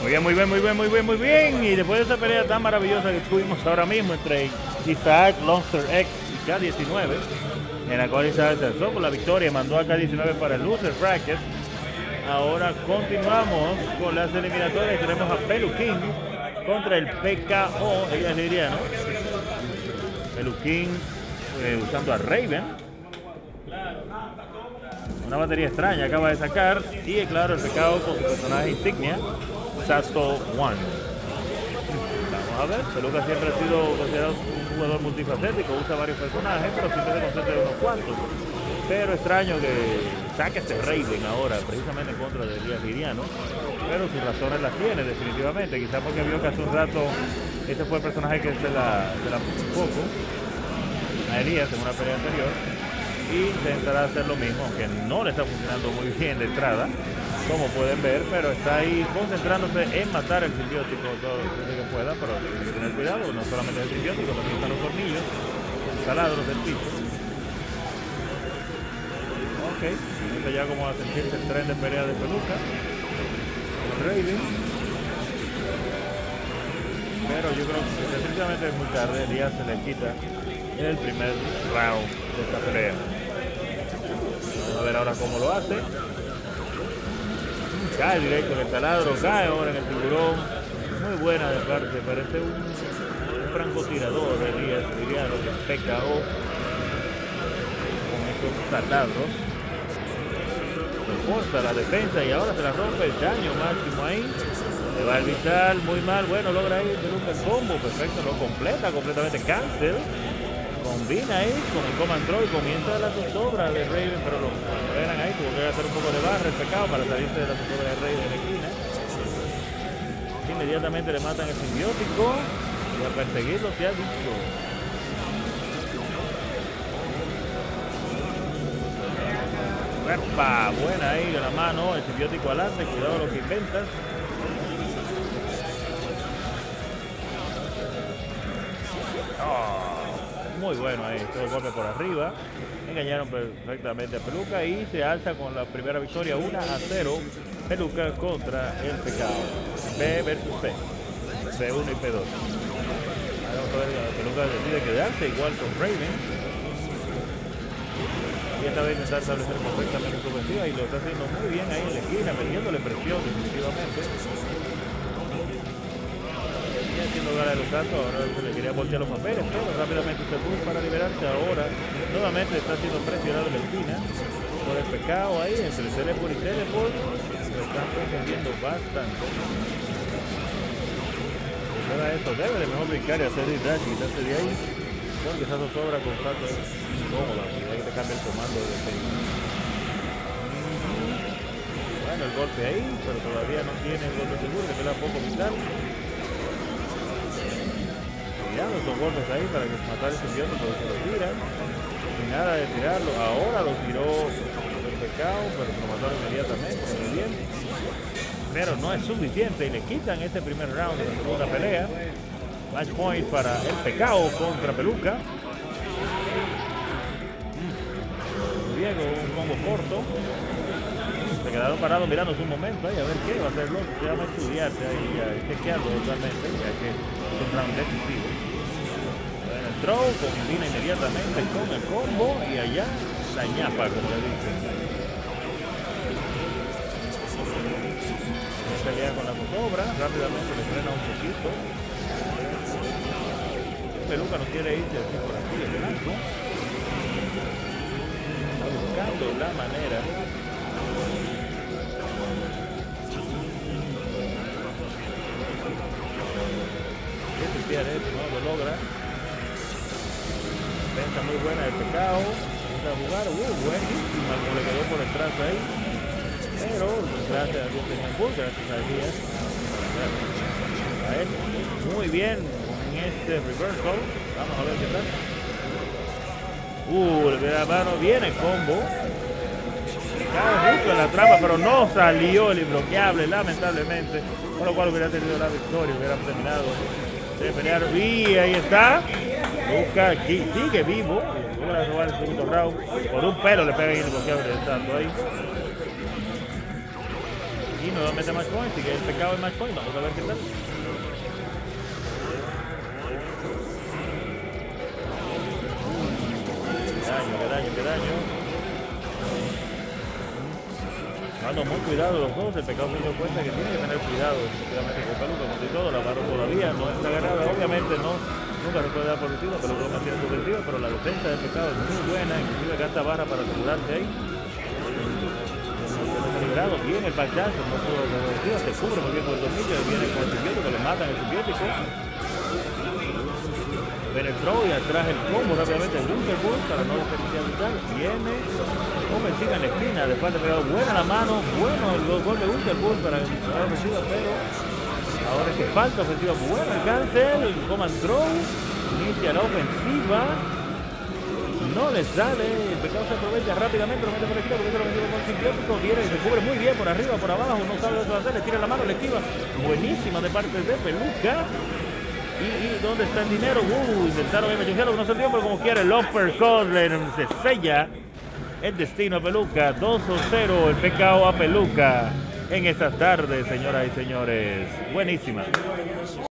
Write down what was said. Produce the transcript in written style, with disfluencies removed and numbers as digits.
bien, muy bien, muy bien, muy bien, muy bien. Y después de esa pelea tan maravillosa que tuvimos ahora mismo entre Isaac, Monster X y K19, en la cual Isaac se alzó con la victoria y mandó a K19 para el loser bracket. Ahora continuamos con las eliminatorias. Tenemos a Peluquín contra el PKO, ella se diría, ¿no? Peluquín usando a Raven. Una batería extraña acaba de sacar. Y claro, el PKO con su personaje insignia, Sato One. Vamos a ver, Peluca siempre ha sido considerado un jugador multifacético, usa varios personajes, pero siempre se concentra en unos cuantos. Pero extraño que saque este Raven ahora, precisamente en contra de Elías Liriano. Pero sus razones las tiene, definitivamente. Quizás porque vio que hace un rato este fue el personaje que se la puso un poco a Elías en una pelea anterior. Y intentará hacer lo mismo, aunque no le está funcionando muy bien de entrada, como pueden ver, pero está ahí concentrándose en matar el simbiótico todo lo que pueda, pero tiene que tener cuidado, no solamente el simbiótico, también están los tornillos, los taladros del piso. Ok, y ya como va a sentirse el tren de pelea de Peluca, Raven. Pero yo creo que definitivamente es muy tarde, Elías se le quita el primer round de esta pelea. Vamos a ver ahora cómo lo hace. Cae directo en el taladro, cae ahora en el tiburón. Muy buena de parte, parece un francotirador de Elías Liriano, que PKO con estos taladros. Forza la defensa y ahora se la rompe, el daño máximo ahí. Le va el vital, muy mal. Bueno, logra ahí Peluca el combo, perfecto, lo completa completamente. Cancel. Combina ahí con el Command Throw y comienza la zozobra de Raven, pero lo verán ahí, tuvo que hacer un poco de barra el PKO para salirse de la zozobra de Raven en la esquina. Inmediatamente le matan el simbiótico y a perseguirlo se ha dicho. ¡Epa! Buena ahí de la mano, el simbiótico adelante, cuidado lo que inventas. Muy bueno ahí, todo el golpe por arriba. Engañaron perfectamente a Peluca y se alza con la primera victoria 1-0. Peluca contra el PKO. B versus P. P1 y P2. Vamos a ver, Peluca decide quedarse igual con Raven. Y esta vez intentar establecer perfectamente su ofensiva y lo está haciendo muy bien ahí en la esquina, metiéndole presión definitivamente. Haciendo gala de los saltos, ahora se le quería voltear los papeles, pero rápidamente se puso para liberarse. Ahora nuevamente está siendo presionado en la esquina por el PKO ahí entre Teleport y Teleport. Lo están confundiendo bastante. Ahora esto debe de mejor brincar y hacer el dash y quitarse de ahí, porque esa zozobra con salto es incómoda, hay que te cambie el comando de defensa. Bueno, el golpe ahí, pero todavía no tiene el golpe seguro, que queda poco vital. Tirando estos golpes ahí para que matar el simbiótico, porque se lo tiran y nada de tirarlo. Ahora lo tiró el PKO, pero lo mataron inmediatamente, muy bien, pero no es suficiente y le quitan este primer round de la segunda pelea. Match point para el PKO contra Peluca. Diego, un combo corto. Se quedaron parados mirándose un momento ahí a ver qué va a hacer. Se llama estudiarse ahí, a chequearlo totalmente, ya que es un round decisivo. En el throw combina inmediatamente con el combo y allá la ñapa, como le dicen. Pelea con la zozobra, rápidamente le frena un poquito. Peluca no quiere irse así por aquí de blanco. Está buscando la manera. No lo logra. Defensa muy buena del PKO. Empieza a jugar. Buenísima como le quedó por detrás ahí. Pero gracias a Dios tenía un punto, gracias a Díaz. A él. Muy bien en este reversal. Vamos a ver qué tal. De la mano viene el combo. Cae justo en la trampa, pero no salió el imbloqueable, lamentablemente. Con lo cual hubiera tenido la victoria, hubiera terminado de pelear. Y ahí está. Busca aquí, sigue vivo. Logra robar el segundo round. Por un pelo le pega el imbloqueable del santo ahí. Y Y nuevamente match point, sigue el pecado en match point. Vamos a ver qué tal. Qué daño. Dando muy cuidado los dos, el pecado se dio cuenta que tiene que tener cuidado, efectivamente, con Peluca, con todo, la barra todavía no está ganada, obviamente nunca se puede dar por vencido, pero lo mantiene su vencido, pero la defensa del pecado es muy buena, inclusive gasta barra para asegurarse ahí. Liberado bien el backdash, no pudo vencido, se cubre muy bien con el tornillo, y viene con el simbiótico, le matan el simbiótico. Penetró y atrás el combo rápidamente el Wunderbull para no desperdiciar. Viene ofensiva en la esquina, después de pegado buena la mano, bueno el gol de Wunderbull para la ofensiva, pero ahora es que falta ofensiva buena el cancel, el command throw, inicia la ofensiva, no le sale, el pecado se aprovecha rápidamente, lo mete por la esquina, porque es la ofensiva con simbiótico, viene y se cubre muy bien por arriba, por abajo, no sabe lo que va a hacer, le tira la mano, le esquiva, buenísima de parte de Peluca. ¿Y dónde está el dinero? Intentaron emergenciarlo, no se dio, pero como quiera el uppercut se sella el destino a Peluca. 2-0 el pecado a Peluca en esta tarde, señoras y señores. Buenísima.